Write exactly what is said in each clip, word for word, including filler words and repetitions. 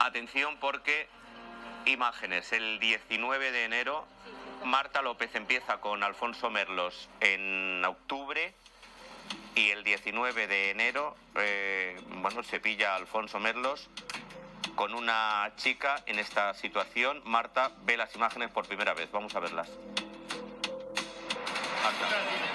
Atención porque imágenes. El diecinueve de enero, Marta López empieza con Alfonso Merlos en octubre y el diecinueve de enero, eh, bueno, se pilla a Alfonso Merlos con una chica en esta situación. Marta ve las imágenes por primera vez. Vamos a verlas. Marta.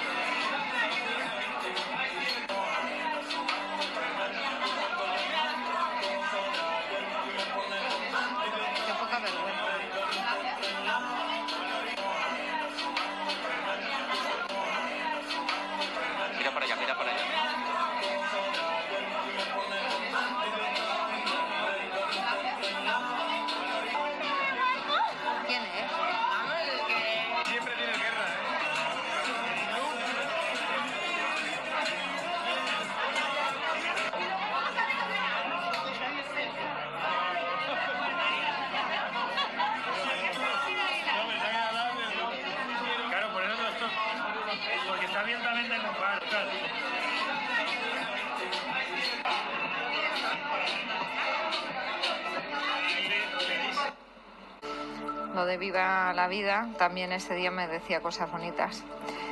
Mira para allá, mira para allá. ¿Quién es? Siempre tiene guerra, ¿eh? Claro, por eso no esto. Porque está abiertamente en comprar, claro. Lo de Viva la Vida, también ese día me decía cosas bonitas.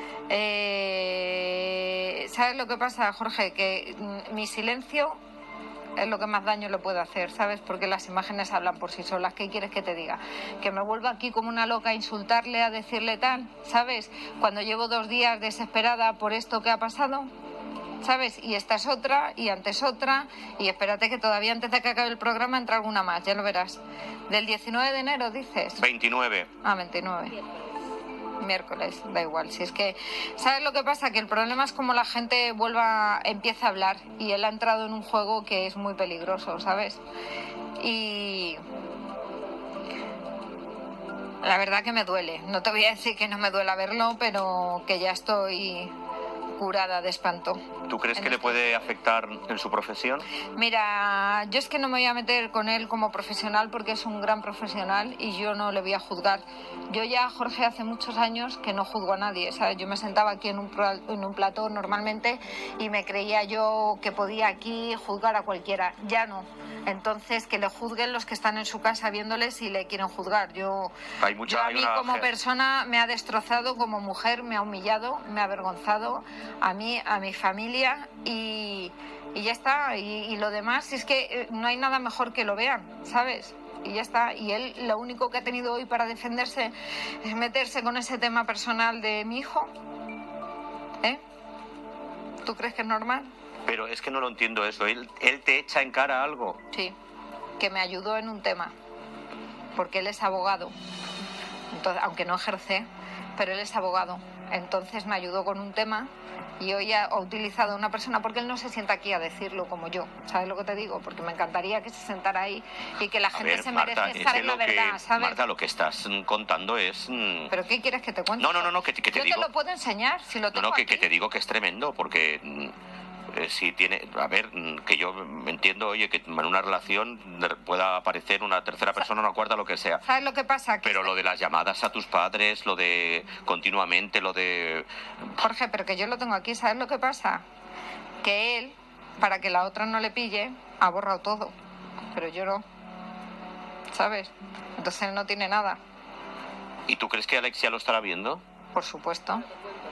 Eh, ¿Sabes lo que pasa, Jorge? Que mm, mi silencio es lo que más daño le puede hacer, ¿sabes? Porque las imágenes hablan por sí solas. ¿Qué quieres que te diga? ¿Que me vuelva aquí como una loca a insultarle, a decirle tal? ¿Sabes? Cuando llevo dos días desesperada por esto que ha pasado, ¿sabes? Y esta es otra, y antes otra, y espérate que todavía antes de que acabe el programa entra alguna más, ya lo verás. Del diecinueve de enero, dices. veintinueve. Ah, veintinueve. Miércoles, da igual. Si es que, ¿sabes lo que pasa? Que el problema es como la gente vuelva, empieza a hablar, y él ha entrado en un juego que es muy peligroso, ¿sabes? Y la verdad que me duele. No te voy a decir que no me duela verlo, pero que ya estoy curada de espanto. ¿Tú crees que le puede afectar en su profesión? Mira, yo es que no me voy a meter con él como profesional porque es un gran profesional y yo no le voy a juzgar. Yo ya, Jorge, hace muchos años que no juzgo a nadie, ¿sabes? Yo me sentaba aquí en un, en un plató normalmente y me creía yo que podía aquí juzgar a cualquiera. Ya no. Entonces, que le juzguen los que están en su casa viéndole si le quieren juzgar. Yo, hay mucha, yo a hay mí una... como persona me ha destrozado, como mujer me ha humillado, me ha avergonzado, a mí, a mi familia y, y ya está. Y, y lo demás es que no hay nada mejor que lo vean, ¿sabes? Y ya está. Y él lo único que ha tenido hoy para defenderse es meterse con ese tema personal de mi hijo. ¿Eh? ¿Tú crees que es normal? Pero es que no lo entiendo eso. ¿Él, él te echa en cara algo? Sí, que me ayudó en un tema. Porque él es abogado. Entonces, aunque no ejerce, pero él es abogado. Entonces me ayudó con un tema y hoy ha, ha utilizado a una persona porque él no se sienta aquí a decirlo como yo. ¿Sabes lo que te digo? Porque me encantaría que se sentara ahí y que la a gente ver, se Marta, merece estar en la lo que, verdad, ¿sabes? Marta, lo que estás contando es... ¿Pero qué quieres que te cuente? No, no, no, no que, que te yo digo... te lo puedo enseñar, si lo tengo No, no, que, aquí. que te digo que es tremendo, porque... Eh, si tiene, a ver, que yo entiendo, oye, que en una relación pueda aparecer una tercera persona, una cuarta, lo que sea. ¿Sabes lo que pasa? Que pero lo de las llamadas a tus padres, lo de continuamente, lo de... Jorge, pero que yo lo tengo aquí, ¿sabes lo que pasa? Que él, para que la otra no le pille, ha borrado todo, pero yo no, ¿sabes? Entonces él no tiene nada. ¿Y tú crees que Alexia lo estará viendo? Por supuesto.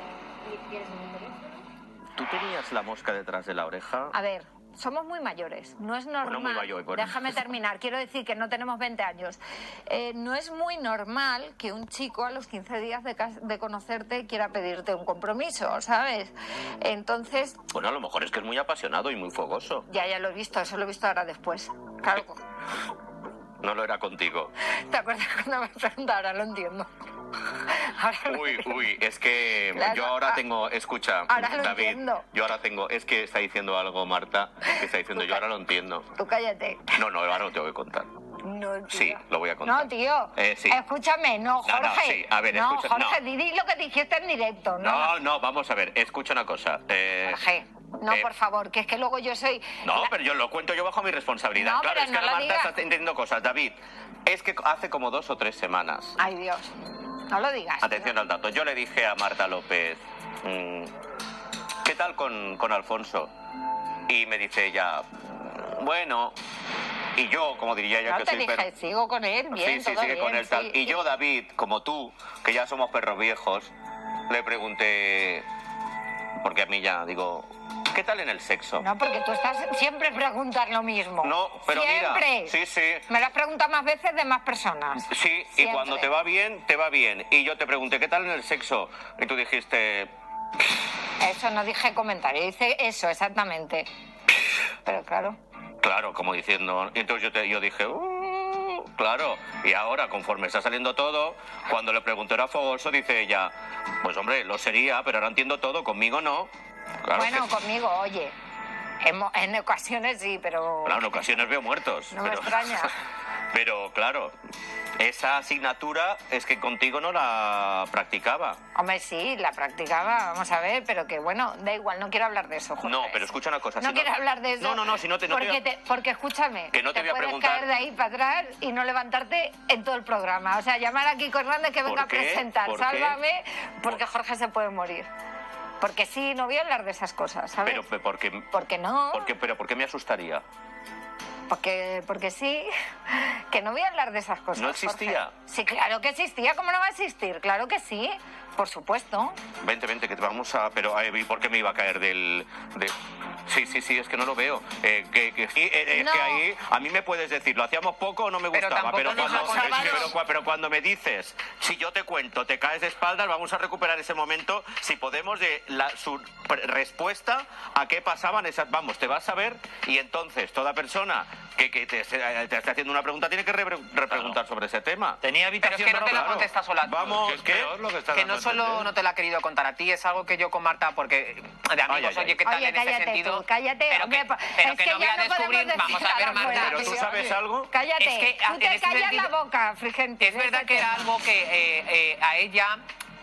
¿Tú tenías la mosca detrás de la oreja? A ver, somos muy mayores, no es normal. Bueno, muy mayor, bueno. Déjame terminar, quiero decir que no tenemos veinte años. Eh, no es muy normal que un chico a los quince días de, de conocerte quiera pedirte un compromiso, ¿sabes? Entonces... Bueno, a lo mejor es que es muy apasionado y muy fogoso. Ya, ya lo he visto, eso lo he visto ahora después. Claro. No lo era contigo. ¿Te acuerdas cuando me preguntaste? Ahora lo entiendo. Ahora lo uy, entiendo. uy, es que claro, yo ahora tengo, escucha, ahora lo David, entiendo. yo ahora tengo, es que está diciendo algo Marta, que está diciendo, yo ahora lo entiendo. Tú cállate. No, no, ahora lo tengo que contar. No, tío. Sí, lo voy a contar. No, tío. Eh, sí. Escúchame, no, Jorge. No, no, sí. A ver, no, escucha, Jorge, no. di lo que dijiste en directo. No, No, no, vamos a ver, escucha una cosa. Eh, Jorge, no, eh, por favor, que es que luego yo soy... No, la... pero yo lo cuento yo bajo mi responsabilidad. No, claro, pero es que no ahora lo Marta digas. está entendiendo cosas. David, es que hace como dos o tres semanas... Ay, Dios. No lo digas. Atención ¿no? al dato. Yo le dije a Marta López, mmm, ¿qué tal con, con Alfonso? Y me dice ella, bueno... Y yo, como diría yo No que te soy dije, perro... sigo con él, bien, Sí, sí, todo sigue bien, con él tal. sí. Y yo, David, como tú, que ya somos perros viejos, le pregunté... Porque a mí ya, digo... ¿Qué tal en el sexo? No, porque tú estás siempre preguntas lo mismo. No, pero siempre. mira... Sí, sí. Me lo has preguntado más veces de más personas. Sí, y Siempre. cuando te va bien, te va bien. Y yo te pregunté, ¿qué tal en el sexo? Y tú dijiste... Eso no dije comentario, dice eso, exactamente. Pero claro. Claro, como diciendo... Y entonces yo, te, yo dije... Uh, claro. Y ahora, conforme está saliendo todo, cuando le pregunté era fogoso, dice ella... Pues hombre, lo sería, pero ahora entiendo todo, conmigo no. Claro bueno, que... conmigo, oye. En, en ocasiones sí, pero... Claro, en ocasiones veo muertos. No pero... me extraña. Pero claro, esa asignatura es que contigo no la practicaba. Hombre, sí, la practicaba, vamos a ver, pero que bueno, da igual, no quiero hablar de eso, Jorge. No, pero escucha una cosa. No si quiero hablar de eso. No, no, no, si no te... No porque, te... te, porque escúchame, que no te, te voy a puedes preguntar... caer de ahí para atrás y no levantarte en todo el programa. O sea, llamar a Kiko Hernández que venga a qué? presentar, ¿Por sálvame, porque Jorge se puede morir. Porque sí, no voy a hablar de esas cosas, ¿sabes? Pero, ¿por qué? ¿Por qué no? Porque, pero ¿por qué me asustaría? Porque, porque sí, que no voy a hablar de esas cosas. ¿No existía? Jorge. Sí, claro que existía, ¿cómo no va a existir? Claro que sí, por supuesto. Vente, vente, que te vamos a... Pero, eh, ¿por qué me iba a caer del...? De... Sí, sí, sí, es que no lo veo. Eh, que, que, sí, eh, No. Es que ahí, a mí me puedes decir, lo hacíamos poco o no me Pero gustaba. tampoco Pero, nos cuando, aconsejaron. pero, cua- pero cuando me dices, si yo te cuento, te caes de espaldas, vamos a recuperar ese momento, si podemos, de la, su pre- respuesta a qué pasaban esas... Vamos, te vas a ver y entonces toda persona que, que te, esté- te esté haciendo una pregunta tiene que re- repreguntar sobre ese tema. Tenía Pero es habitación que no te la roja. contesta sola. tú. Vamos, Que es ¿qué? peor lo que está Que dando no a solo entender. no te la ha querido contar a ti, es algo que yo comparta porque de amigos, ay, ay. oye, ¿qué tal Oye, en ese cállate sentido? tú, cállate. Pero hombre, que, pa- pero es que que no voy ya a no podemos descubrir, decir vamos a ver, nada Marta. fuera, Pero tú tío. sabes algo... Cállate, Es que, tú en te ese callas sentido- la boca, Frigente. Es verdad que era algo que eh, eh, a ella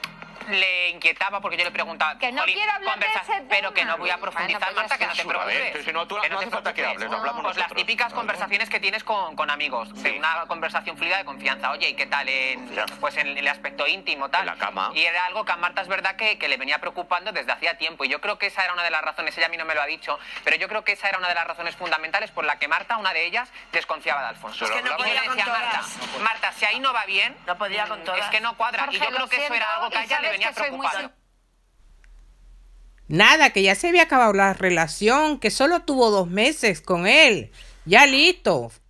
le inquietaba porque yo le preguntaba... Que no "Jolín, quiero hablar de conversa-". ese tema. Pero que no voy a Bueno, profundizar, pues ya Marta, que no está. te A ver, preocupes. si no, tú- Que no hace te falta que preocupes. hables, hablamos Pues las nosotros. típicas conversaciones que tienes con, con amigos, de Sí. una conversación fluida de confianza. Oye, ¿y qué tal en, Confianza. pues en el aspecto íntimo, tal? En la cama. Y era algo que a Marta es verdad que, que le venía preocupando desde hacía tiempo. Y yo creo que esa era una de las razones, ella a mí no me lo ha dicho, pero yo creo que esa era una de las razones fundamentales por la que Marta, una de ellas, desconfiaba de Alfonso. Es que no Y le podía con decía, Marta, todas. Marta, si ahí no va bien, No podía con mm, todas. es que no cuadra. Jorge, y yo creo lo que eso siento, era algo que a y ella le sabes venía que soy muy preocupando. Nada, que ya se había acabado la relación, que solo tuvo dos meses con él. Ya listo.